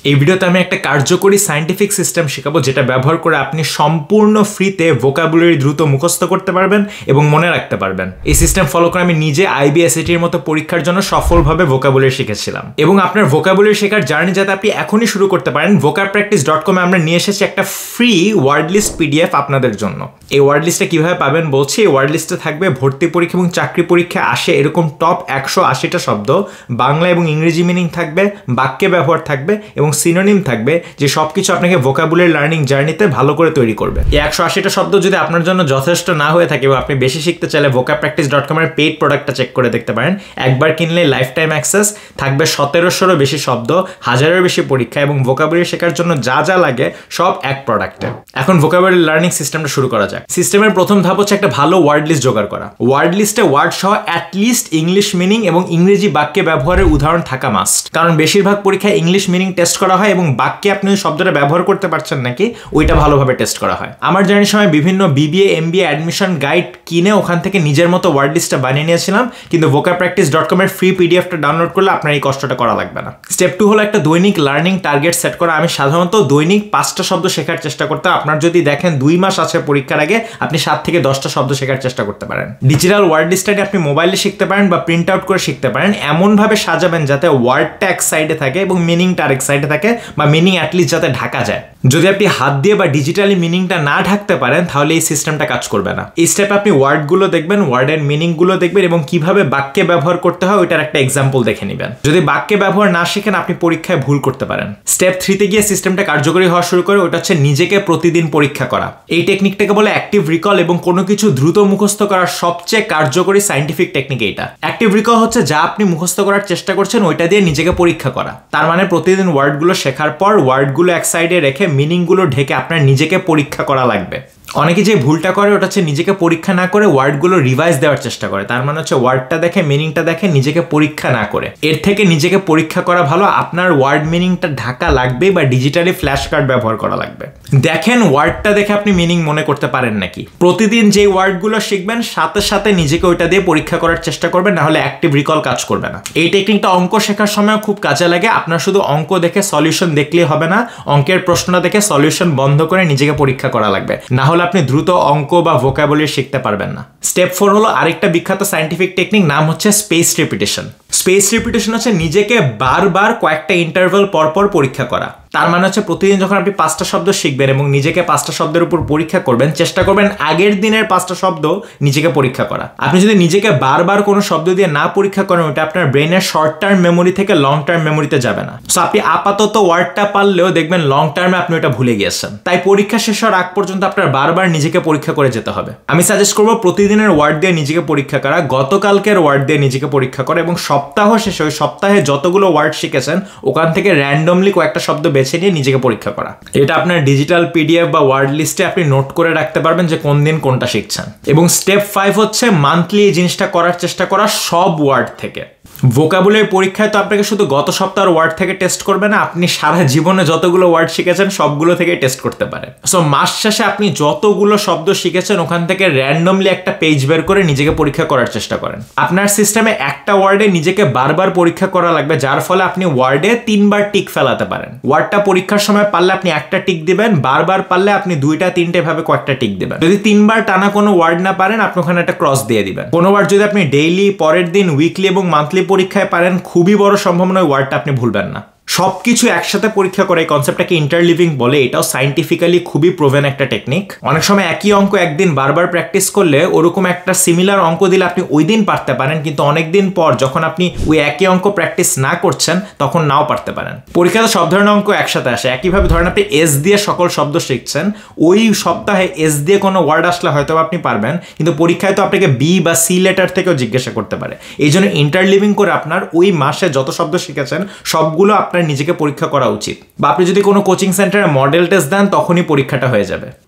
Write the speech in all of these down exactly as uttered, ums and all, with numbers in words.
এই ভিডিওতে আমি একটা কার্যকরী সায়েন্টিফিক সিস্টেম শেখাবো যেটা ব্যবহার করে আপনি সম্পূর্ণ ফ্রিতে ভোকাবুলারি দ্রুত মুখস্থ করতে পারবেন এবং মনে রাখতে পারবেন। এই সিস্টেম ফলো করে আমি নিজে আইবিএসএটির মতো পরীক্ষার জন্য সফলভাবে ভোকাবুলারি শিখেছিলাম এবং আপনার ভোকাবুলারি শেখার জার্নি যাতে আপনি এখনই শুরু করতে পারেন, ভোকাব প্র্যাকটিস ডট কমে আমরা নিয়ে এসেছি একটা ফ্রি ওয়ার্ড লিস্ট পিডিএফ আপনাদের জন্য। এই ওয়ার্ড লিস্টটা কিভাবে পাবেন বলছি। এই ওয়ার্ড লিস্টে থাকবে ভর্তি পরীক্ষা এবং চাকরি পরীক্ষায় আসে এরকম টপ একশো আশিটা শব্দ, বাংলা এবং ইংরেজি মিনিং থাকবে, বাক্যে ব্যবহার থাকবে এবং সিনোনিম থাকবে, যে সবকিছু আপনাকে ভোকাবুলারি লার্নিং জার্নিতে ভালো করে তৈরি করবে। এই একশো আশিটা শব্দ যদি আপনার জন্য যথেষ্ট না হয়ে থাকে এবং আপনি বেশি শিখতে চাইলে ভোকাব প্র্যাকটিস ডট কমের পেইড প্রোডাক্টটা চেক করে দেখতে পারেন। একবার কিনলে লাইফ টাইম অ্যাক্সেস থাকবে, সতেরোশোরও বেশি শব্দ, হাজারের বেশি পরীক্ষা এবং ভোকাবুলারি শেখার জন্য যা যা লাগে সব এক প্রোডাক্টে। এখন ভোকাবুলারি লার্নিং সিস্টেমটা শুরু করা যাক। সিস্টেমের প্রথম ধাপ হচ্ছে একটা ভালো ওয়ার্ড লিস্ট জোগাড় করা। ওয়ার্ড লিস্টে ওয়ার্ড সহ অ্যাটলিস্ট ইংলিশ মিনিং এবং ইংরেজি বাক্যে ব্যবহারের উদাহরণ থাকা মাস্ট, কারণ বেশিরভাগ পরীক্ষায় ইংলিশ মিনিং টেস্ট করা হয় এবং বাক্যে আপনি ওই শব্দটা ব্যবহার করতে পারছেন নাকি ওইটা ভালোভাবে টেস্ট করা হয়। আমার জার্নির সময় বিভিন্ন বিবিএ এমবিএ অ্যাডমিশন গাইড কিনে ওখান থেকে নিজের মতো ওয়ার্ড লিস্টটা বানিয়ে নিয়েছিলাম, কিন্তু ভোকাব প্র্যাকটিস ডট কমের ফ্রি পিডিএফটা ডাউনলোড করলে আপনার এই কষ্টটা করা লাগবে না। স্টেপ টু হলো একটা দৈনিক লার্নিং টার্গেট সেট করা। আমি সাধারণত দৈনিক পাঁচটা শব্দ শেখার চেষ্টা করতে। আপনার যদি দেখেন দুই মাস আছে পরীক্ষার আগে, আপনি সাত থেকে দশটা শব্দ শেখার চেষ্টা করতে পারেন। ডিজিটাল ওয়ার্ড লিস্টটা আপনি মোবাইলে শিখতে পারেন বা প্রিন্ট আউট করে শিখতে পারেন। এমনভাবে সাজাবেন যাতে ওয়ার্ডটা এক সাইডে থাকে এবং মিনিংটা আরেক সাইডে থাকে, বা মিনিং অ্যাটলিস্ট যাতে ঢাকা যায়। যদি আপনি হাত দিয়ে বা ডিজিটালি মিনিংটা না ঢাকতে পারেন তাহলে এই সিস্টেমটা কাজ করবে না। এই স্টেপে আপনি ওয়ার্ডগুলো দেখবেন, ওয়ার্ডের মিনিংগুলো দেখবেন এবং কিভাবে বাক্যে ব্যবহার করতে হয় ওইটার একটা এক্সাম্পল দেখে নেবেন। যদি বাক্যে ব্যবহার না শিখেন আপনি পরীক্ষায় ভুল করতে পারেন। স্টেপ থ্রিতে গিয়ে সিস্টেমটা কার্যকরী হওয়া শুরু করে, ওটা হচ্ছে নিজেকে প্রতিদিন পরীক্ষা করা। এই টেকনিকটাকে বলে অ্যাক্টিভ রিকল এবং কোনো কিছু দ্রুত মুখস্থ করার সবচেয়ে কার্যকরী সায়েন্টিফিক টেকনিক এইটা। অ্যাক্টিভ রিকল হচ্ছে যা আপনি মুখস্থ করার চেষ্টা করছেন ওইটা দিয়ে নিজেকে পরীক্ষা করা। তার মানে প্রতিদিন ওয়ার্ডগুলো শেখার পর ওয়ার্ডগুলো এক সাইডে রেখে মিনিংগুলো ঢেকে আপনার নিজেকে পরীক্ষা করা লাগবে। অনেকে যে ভুলটা করে ওটা হচ্ছে নিজেকে পরীক্ষা না করে ওয়ার্ডগুলো রিভাইজ দেওয়ার চেষ্টা করে। তার মানে হচ্ছে ওয়ার্ডটা দেখে মিনিংটা দেখে নিজেকে পরীক্ষা না করে। এর থেকে নিজেকে পরীক্ষা করা ভালো। আপনার ওয়ার্ড মিনিংটা ঢাকা লাগবে বা ডিজিটালি ফ্ল্যাশ কার্ড ব্যবহার করা লাগবে। দেখেন ওয়ার্ডটা দেখে আপনি মিনিং মনে করতে পারেন নাকি। প্রতিদিন যে ওয়ার্ডগুলো শিখবেন সাথে সাথে নিজেকে ওইটা দিয়ে পরীক্ষা করার চেষ্টা করবেন, না হলে অ্যাক্টিভ রিকল কাজ করবে না। এই টেকনিকটা অঙ্ক শেখার সময় খুব কাজে লাগে। আপনার শুধু অঙ্ক দেখে সলিউশন দেখলেই হবে না, অঙ্কের প্রশ্নটা দেখে সলিউশন বন্ধ করে নিজেকে পরীক্ষা করা লাগবে, না হলে আপনি দ্রুত অঙ্ক বা ভোকাবুলারি শিখতে পারবেন না। স্টেপ ফোর হলো আরেকটা বিখ্যাত সায়েন্টিফিক টেকনিক, নাম হচ্ছে স্পেস রিপিটেশন। স্পেস রিপিটেশন হচ্ছে নিজেকে বারবার কয়েকটা ইন্টারভেল পর পর পরীক্ষা করা। তার মানে হচ্ছে প্রতিদিন যখন আপনি পাঁচটা শব্দ শিখবেন এবং নিজেকে পাঁচটা শব্দের উপর পরীক্ষা করবেন, চেষ্টা করবেন আগের দিনের পাঁচটা শব্দ নিজেকে পরীক্ষা করা। আপনি যদি নিজেকে বারবার কোনো শব্দ দিয়ে না পরীক্ষা করেন ওটা আপনার ব্রেনের শর্ট টার্ম মেমোরি থেকে লং টার্ম মেমোরিতে যাবে না। সো আপনি আপাতত ওয়ার্ডটা পারলেও দেখবেন লং টার্মে আপনি ওটা ভুলে গিয়েছেন। তাই পরীক্ষা শেষ হওয়ার আগ পর্যন্ত আপনার বারবার নিজেকে পরীক্ষা করে যেতে হবে। আমি সাজেস্ট করবো প্রতিদিনের ওয়ার্ড দিয়ে নিজেকে পরীক্ষা করা, গতকালকের ওয়ার্ড দিয়ে নিজেকে পরীক্ষা করা এবং সপ্তাহ শেষে ওই সপ্তাহে যতগুলো ওয়ার্ড শিখেছেন ওখান থেকে র্যান্ডমলি কয়েকটা শব্দ বেছে নিয়ে নিজেকে পরীক্ষা করা। এটা আপনার ডিজিটাল পিডিএফ বা ওয়ার্ড লিস্টে আপনি নোট করে রাখতে পারবেন যে কোন দিন কোনটা শিখছেন। এবং স্টেপ ফাইভ হচ্ছে মান্থলি এই জিনিসটা করার চেষ্টা করা সব ওয়ার্ড থেকে। ভোকাবুলারি পরীক্ষায় তো আপনাকে শুধু গত সপ্তাহের ওয়ার্ড থেকে টেস্ট করবে না, আপনি সারা জীবনে যতগুলো ওয়ার্ড শিখেছেন সবগুলো থেকে টেস্ট করতে পারেন। সো মাস শেষে আপনি যতগুলো শব্দ শিখেছেন ওখান থেকে র্যান্ডমলি একটা পেজ বের করে নিজেকে পরীক্ষা করার চেষ্টা করেন। আপনার সিস্টেমে একটা ওয়ার্ডে নিজেকে বারবার পরীক্ষা করা লাগবে, যার ফলে আপনি ওয়ার্ডে তিনবার টিক ফেলাতে পারেন। ওয়ার্ডটা পরীক্ষার সময় পারলে আপনি একটা টিক দিবেন, বারবার পারলে আপনি দুইটা তিনটে ভাবে কয়েকটা টিক দিবেন। যদি তিনবার টানা কোনো ওয়ার্ড না পারেন আপনি ওখানে একটা ক্রস দিয়ে দিবেন। কোনো ওয়ার্ড যদি আপনি ডেইলি, পরের দিন, উইকলি এবং মান্থলি পরীক্ষায় পারেন, খুবই বড় সম্ভাবনা ওই ওয়ার্ডটা আপনি ভুলবেন না। সবকিছু একসাথে পরীক্ষা করে এই কনসেপ্টটাকে ইন্টারলিভিং বলে। এটাও সাইন্টিফিক্যালি খুবই প্রোভেন একটা টেকনিক। অনেক সময় একই অঙ্ক একদিন বারবার প্র্যাকটিস করলে ওরকম একটা সিমিলার অঙ্ক দিলে আপনি ওই দিন পারতে পারেন, কিন্তু অনেকদিন পর যখন আপনি ওই একই অঙ্ক প্র্যাকটিস না করছেন তখন নাও পারতে পারেন। পরীক্ষাতে সব ধরনের অঙ্ক একসাথে আসে। একইভাবে ধরেন আপনি এস দিয়ে সকল শব্দ শিখছেন, ওই সপ্তাহে এস দিয়ে কোনো ওয়ার্ড আসলে হয়তো আপনি পারবেন, কিন্তু পরীক্ষায় তো আপনাকে বি বা সি লেটার থেকেও জিজ্ঞাসা করতে পারে। এই জন্য ইন্টারলিভিং করে আপনার ওই মাসে যত শব্দ শিখেছেন সবগুলো আপনার নিজেকে পরীক্ষা করা উচিত। বা আপনি যদি কোনো কোচিং সেন্টারে মডেল টেস্ট দেন তখনই পরীক্ষাটা হয়ে যাবে।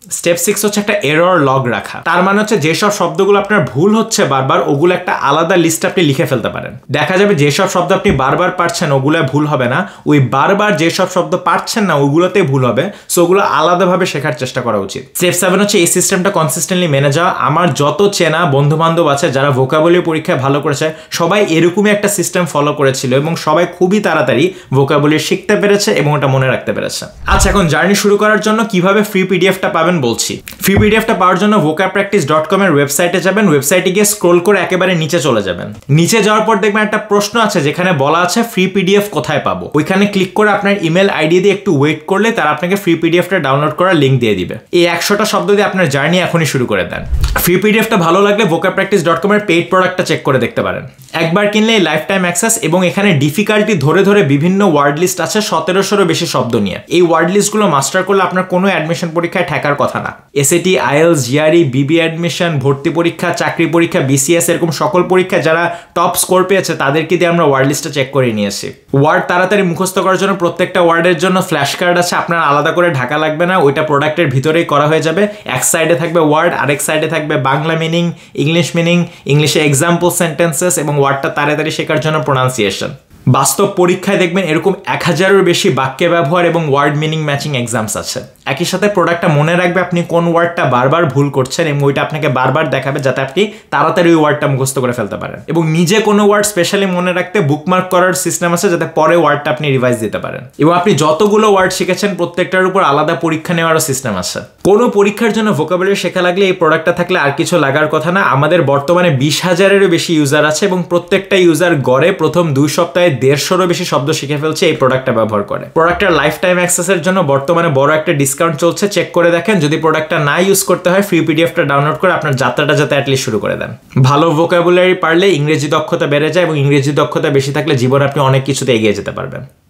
স্টেপ সিক্স হচ্ছে একটা এরর লগ রাখা। তার মানে হচ্ছে যেসব শব্দগুলো আপনার ভুল হচ্ছে বারবার, ওগুলো একটা আলাদা লিস্ট আপনি লিখে ফেলতে পারেন। দেখা যাবে যেসব শব্দ আপনি বারবার পারছেন ওগুলো ভুল হবে না, ওই বারবার যেসব শব্দ পারছেন না ওগুলোতে ভুল হবে, সো ওগুলো আলাদাভাবে শেখার চেষ্টা করা উচিত। স্টেপ সেভেন হচ্ছে এই সিস্টেমটা কনসিস্টেন্টলি মেনে যাওয়া। আমার যত চেনা বন্ধু বান্ধব আছে যারা ভোকাবুলারি পরীক্ষায় ভালো করেছে, সবাই এরকমই একটা সিস্টেম ফলো করেছিল এবং সবাই খুবই তাড়াতাড়ি ভোকাবুলারি শিখতে পেরেছে এবং ওটা মনে রাখতে পেরেছে। আচ্ছা, এখন জার্নি শুরু করার জন্য কিভাবে ফ্রি পিডিএফটা পাবেন বলছি। ফ্রি পিডিএফটা পাওয়ার জন্য ভোকা প্র্যাকটিস ডট কম এর ওয়েবসাইটে যাবেন। ওয়েবসাইটে গিয়ে স্ক্রল করে একেবারে নিচে চলে যাবেন। নিচে যাওয়ার পর দেখবেন একটা প্রশ্ন আছে যেখানে বলা আছে ফ্রি পিডিএফ কোথায় পাবো। ওইখানে ক্লিক করে আপনার ইমেল আইডি দিয়ে একটু ওয়েট করলে তারা আপনাকে ফ্রি পিডিএফটা ডাউনলোড করার লিঙ্ক দিয়ে দিবে। এই একশোটা শব্দ দিয়ে আপনার জার্নি এখনই শুরু করে দেন। ফ্রি পিডিএফটা ভালো লাগলে ভোকা প্র্যাকটিস ডট কম এর পেইড প্রোডাক্টটা চেক করে দেখতে পারেন। একবার কিনলে লাইফ টাইম অ্যাক্সেস এবং এখানে ডিফিকাল্টি ধরে ধরে বিভিন্ন ওয়ার্ড লিস্ট আছে, সতেরোশোরও বেশি শব্দ নিয়ে। এই ওয়ার্ড লিস্টগুলো মাস্টার করলে আপনার কোনো অ্যাডমিশন পরীক্ষায় ঠেকার কথা না। এসএটি, আইএলস, জিআরই, বিবি অ্যাডমিশন, ভর্তি পরীক্ষা, চাকরি পরীক্ষা, বিসিএস এরকম সকল পরীক্ষা যারা টপ স্কোর পেয়েছে তাদেরকে দিয়ে আমরা ওয়ার্ড লিস্টটা চেক করে নিয়েছি। ওয়ার্ড তাড়াতাড়ি মুখস্থ করার জন্য প্রত্যেকটা ওয়ার্ডের জন্য ফ্ল্যাশ কার্ড আছে, আপনার আলাদা করে ঢাকা লাগবে না, ওইটা প্রোডাক্টের ভিতরেই করা হয়ে যাবে। এক সাইডে থাকবে ওয়ার্ড, আরেক সাইডে থাকবে বাংলা মিনিং, ইংলিশ মিনিং, ইংলিশে এক্সাম্পল সেন্টেন্সেস এবং ওয়ার্ডটা তাড়াতাড়ি শেখার জন্য প্রোনাউন্সিয়েশন। বাস্তব পরীক্ষায় দেখবেন এরকম এক হাজারের বেশি বাক্য ব্যবহার এবং ওয়ার্ড মিনিং ম্যাচিং এক্সামস আছে। একই সাথে প্রোডাক্টটা মনে রাখবে আপনি কোন ওয়ার্ডটা বারবার ভুল করছেন এবং ওইটা আপনাকে বারবার দেখাবে যাতে আপনি তাড়াতাড়ি ওই ওয়ার্ডটা মুখস্থ করে ফেলতে পারেন। এবং নিজে কোনো ওয়ার্ড স্পেশালি মনে রাখতে বুকমার্ক করার সিস্টেম আছে যাতে পরে ওয়ার্ডটা আপনি রিভাইজ দিতে পারেন। এবং আপনি যতগুলো ওয়ার্ড শিখেছেন প্রত্যেকটার উপর আলাদা পরীক্ষা নেওয়ারও সিস্টেম আছে। কোনো পরীক্ষার জন্য ভোকাবুলারি শেখা লাগলে এই প্রোডাক্টটা থাকলে আর কিছু লাগার কথা না। আমাদের বর্তমানে বিশ হাজারেরও বেশি ইউজার আছে এবং প্রত্যেকটা ইউজার গড়ে প্রথম দুই সপ্তাহে দেড়শোরও বেশি শব্দ শিখে ফেলছে এই প্রোডাক্টটা ব্যবহার করে। প্রোডাক্টের লাইফ টাইম অ্যাক্সেসের জন্য বর্তমানে বড় একটা ডিসকাউন্ট চলছে, চেক করে দেখেন। যদি প্রোডাক্টটা না ইউজ করতে হয় ফ্রি পিডিএফটা ডাউনলোড করে আপনার যাত্রাটা যাতে অ্যাটলিস্ট শুরু করে দেন। ভালো ভোকাবুলারি পারলে ইংরেজি দক্ষতা বেড়ে যায় এবং ইংরেজি দক্ষতা বেশি থাকলে জীবনে আপনি অনেক কিছুতে এগিয়ে যেতে পারবেন।